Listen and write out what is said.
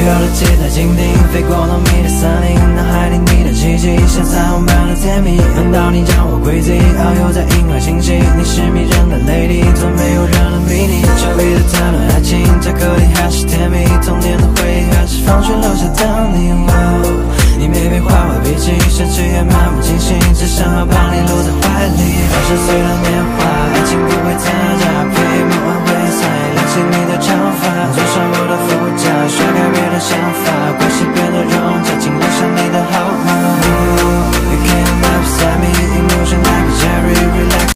有了吉他蜻蜓，飞过浓密的森林，脑海里你的气息像彩虹般的甜蜜。难道你将我归集，遨游在银河星系？你是迷人的雷霆，从没有人能比拟。久违的谈论爱情，巧克力还是甜蜜，童年的回忆还是放学留下的你。你没被坏坏脾气，生气也漫不经心，只想要把你搂在怀里。20岁的年